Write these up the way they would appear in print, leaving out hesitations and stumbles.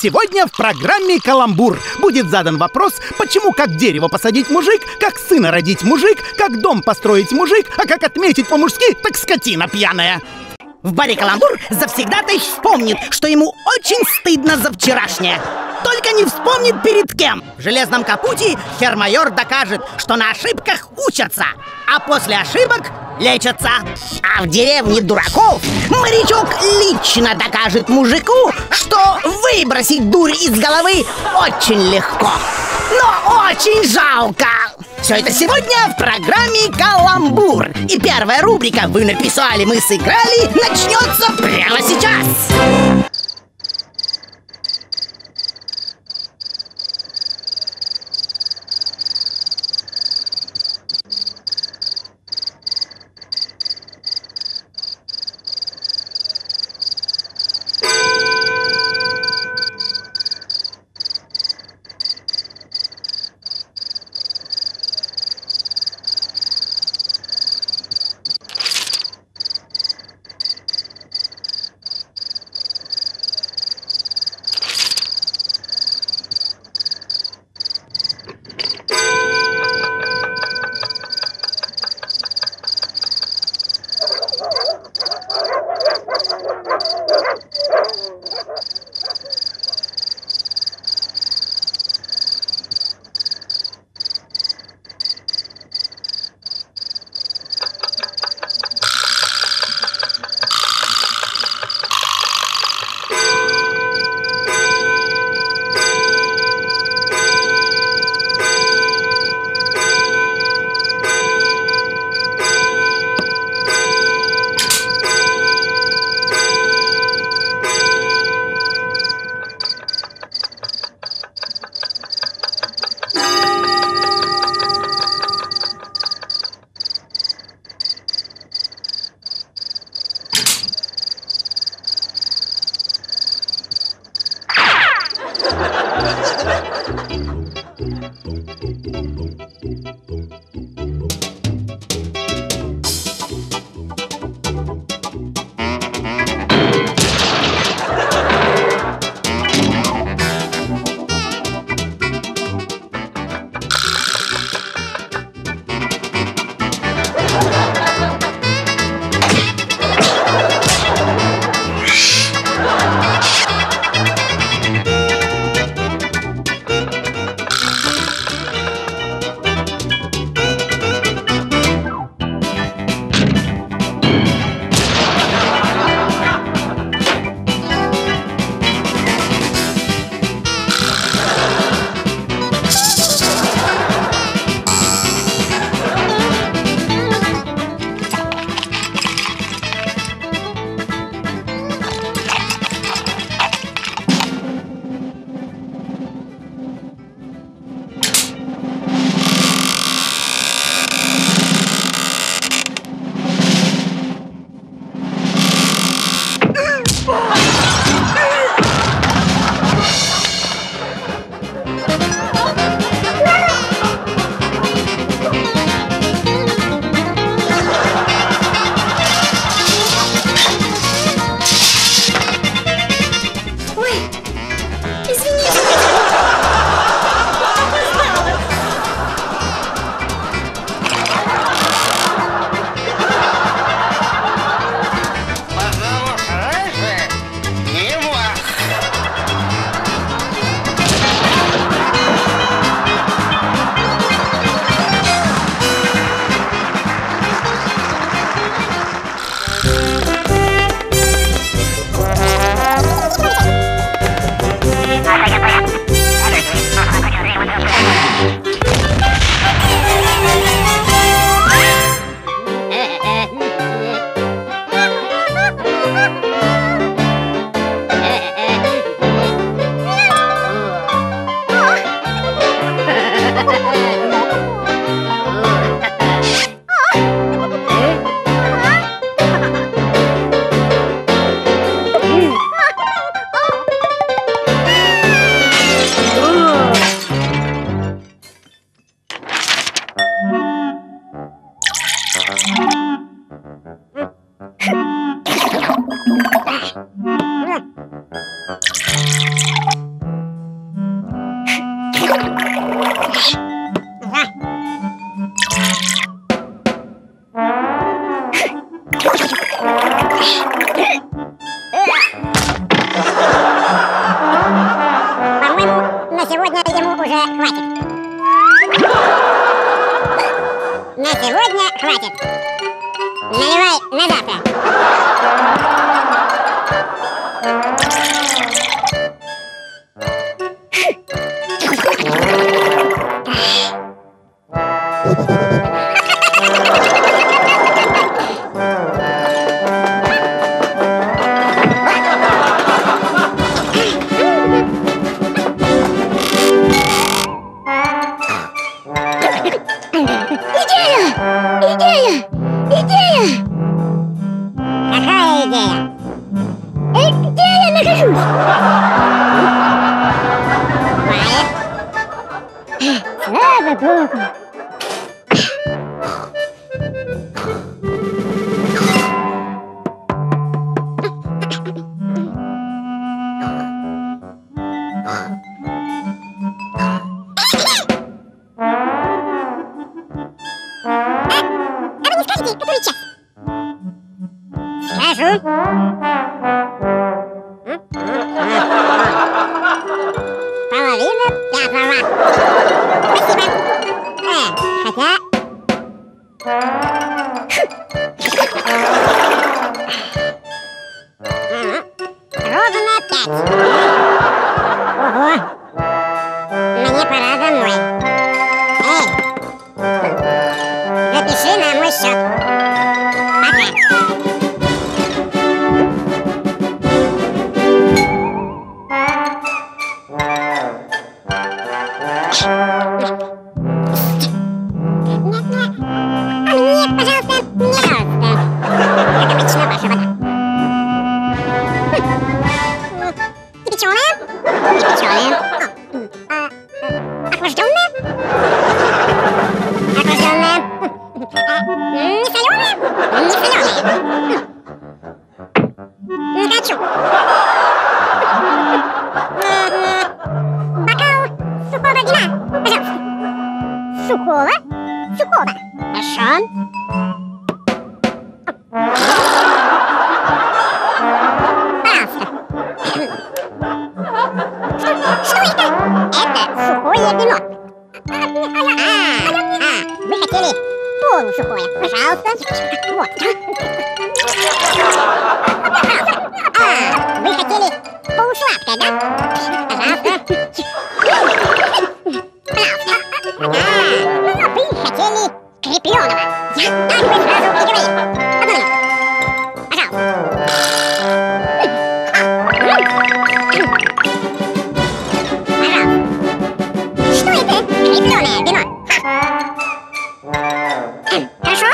Сегодня в программе «Каламбур» будет задан вопрос, почему как дерево посадить мужик, как сына родить мужик, как дом построить мужик, а как отметить по-мужски, так скотина пьяная. В баре «Каламбур» завсегдатай вспомнит, что ему очень стыдно за вчерашнее. Только не вспомнит перед кем. В железном капуте хермайор докажет, что на ошибках учатся, а после ошибок лечатся. А в деревне дураков морячок лично докажет мужику, что выбросить дурь из головы очень легко, но очень жалко. Все это сегодня в программе «Каламбур». И первая рубрика «Вы написали, мы сыграли» начнется прямо сейчас. На сегодня хватит. Наливай на завтра. Идея! Какая идея? Где я нахожусь? Слава Богу! А вы не скажете, который час? Скажу. Половина пятого. Спасибо. Хотя... Ровно 5. Ого. Мне пора домой. Эй. Запиши на мой счет. Пока. Нет, пожалуйста, пожалуйста. Как обычно, ваша вода. Кипяченая? Кипяченая. Охлажденная? Охлажденная. Не соленая? Не соленая. Не хочу. Бокал сухого вина, пожалуйста. Сухого? Сухого. Хорошо. Пожалуйста. Что это? Это сухое вино. Вы хотели полусухое. Пожалуйста. Вот. Вы хотели полусладкое, да? Пожалуйста. Вы хотели крепленого. Я так бы сразу и говорил. Одну минуту. Пожалуйста. Что это? Крепленое вино. Хорошо?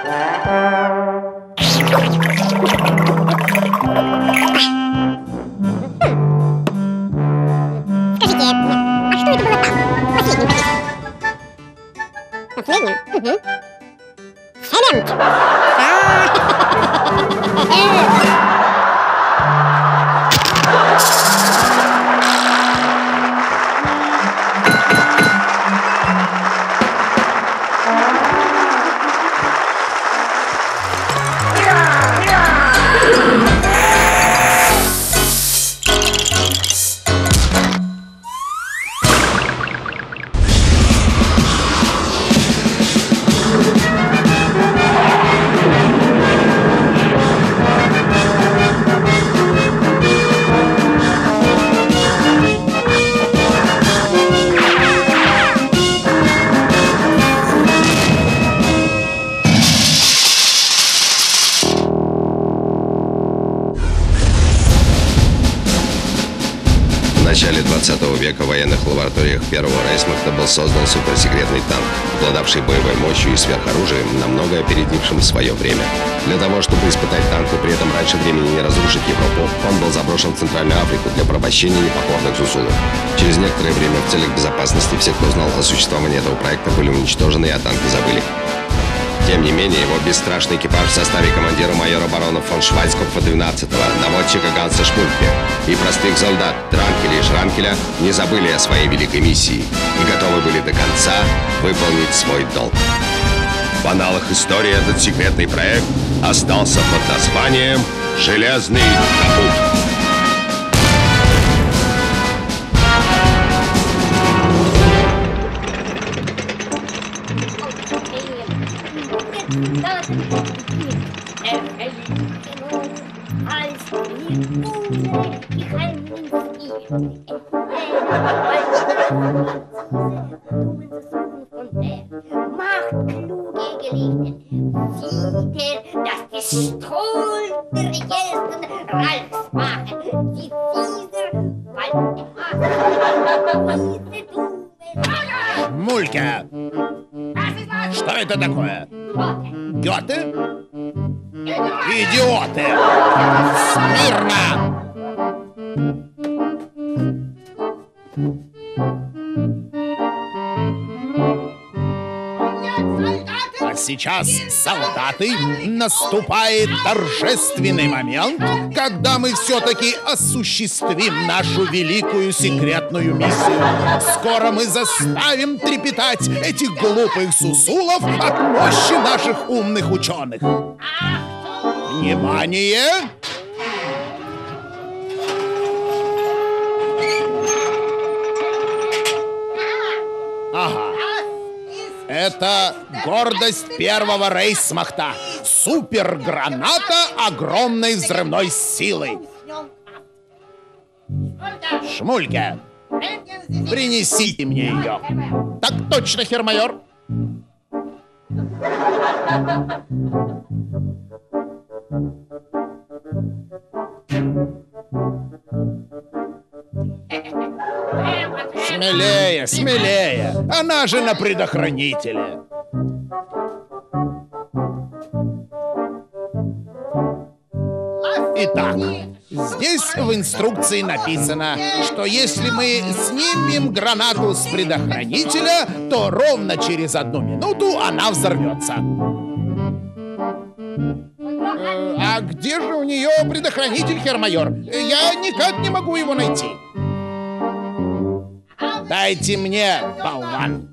Скажите, а что это было там? В последнем пакете? В последнем? Угу. Цемент. В начале 20 века в военных лабораториях Первого Рейхсмахта был создан суперсекретный танк, обладавший боевой мощью и сверхоружием, намного опередившим свое время. Для того, чтобы испытать танк и при этом раньше времени не разрушить Европу, он был заброшен в Центральную Африку для порабощения непокорных зусулов. Через некоторое время в целях безопасности все, кто знал о существовании этого проекта, были уничтожены, и о танке забыли. Тем не менее, его бесстрашный экипаж в составе командира майора барона фон Швайцкопфа 12-го, наводчика Ганса Шпульке и простых солдат Дранкеля и Шранкеля не забыли о своей великой миссии и готовы были до конца выполнить свой долг. В аналах истории этот секретный проект остался под названием «Железный капут». Шмулька! Что это такое? Гёте? Идиоты! Смирно! А сейчас, солдаты, наступает торжественный момент, когда мы все-таки осуществим нашу великую секретную миссию. Скоро мы заставим трепетать этих глупых сусулов от мощи наших умных ученых. Внимание! Ага. Это гордость первого рейсмахта. Суперграната огромной взрывной силы. Шмулька, принесите мне ее. Так точно, хермайор. Смелее, смелее. Она же на предохранителе. Итак, здесь в инструкции написано, что если мы снимем гранату с предохранителя, то ровно через 1 минуту она взорвется. А где же у нее предохранитель, хермайор? Я никак не могу его найти. Дайте мне, болван.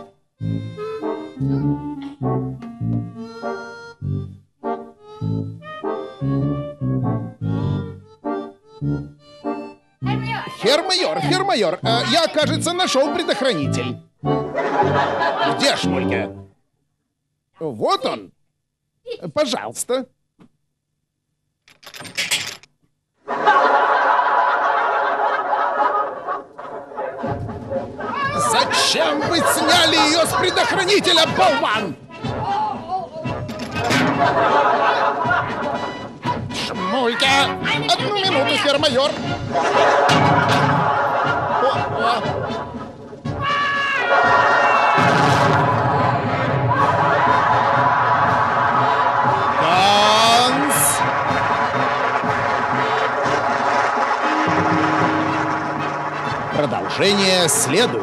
Хермайор, я, кажется, нашел предохранитель. Где Шмулька? Вот он. Пожалуйста. Зачем вы сняли ее с предохранителя, болван? Шмулька! 1 минуту, хермайор. Ганс! Продолжение следует.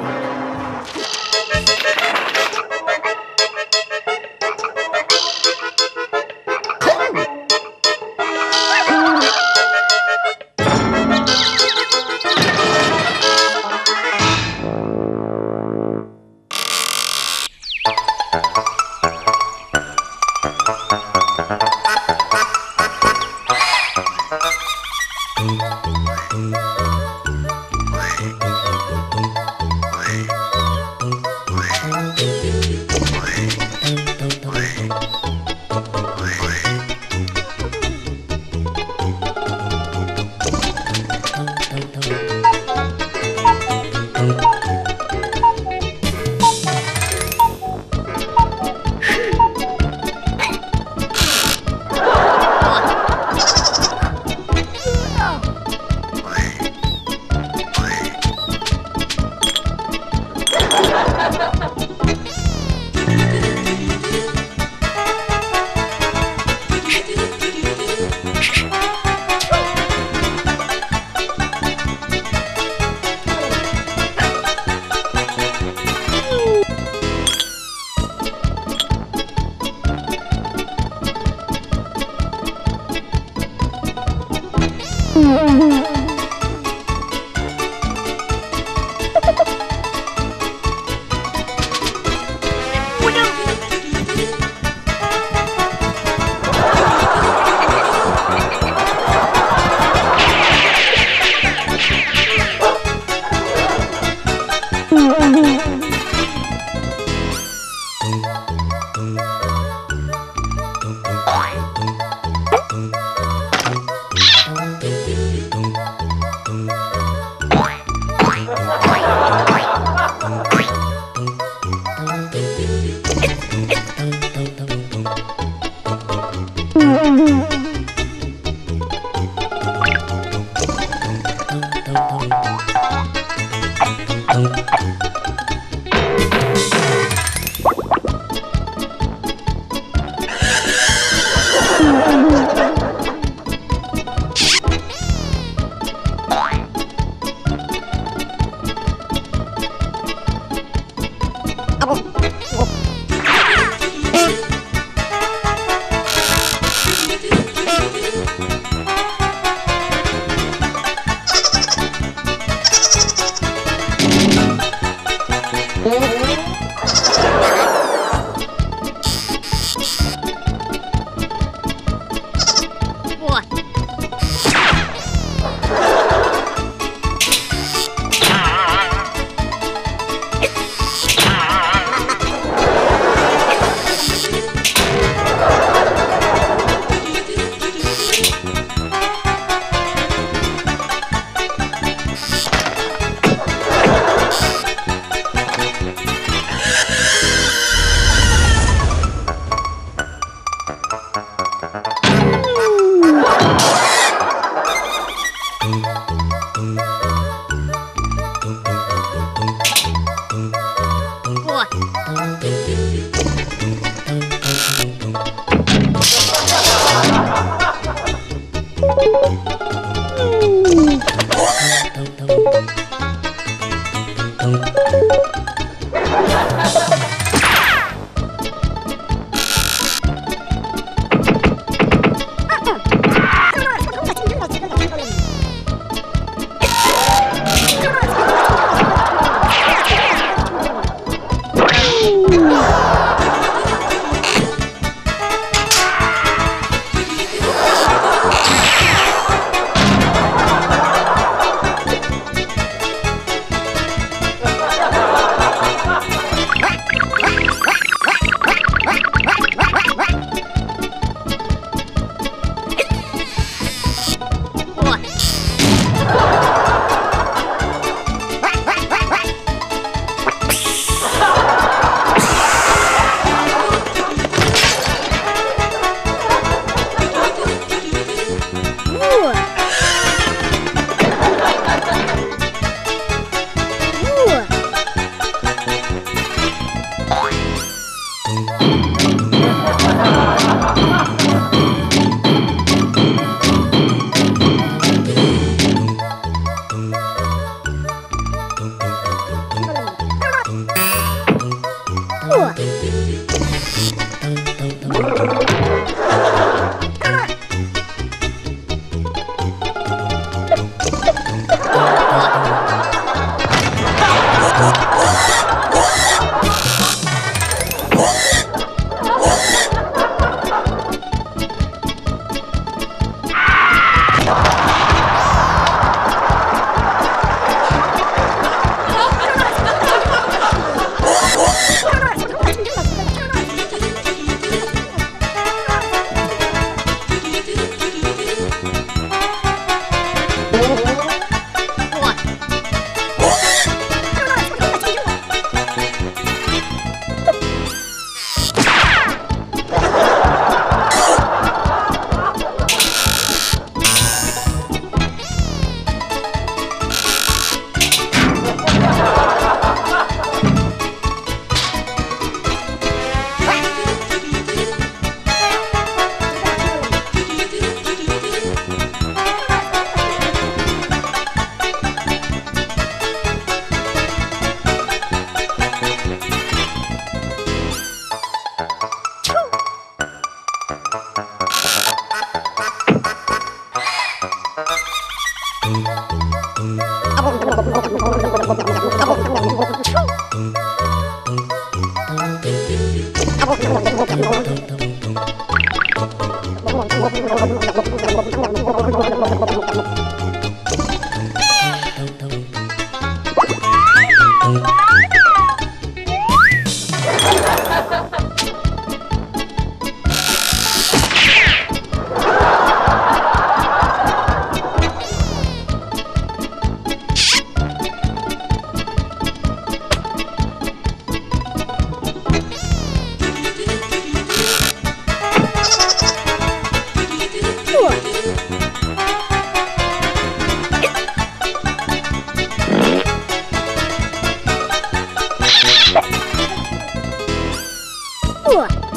О!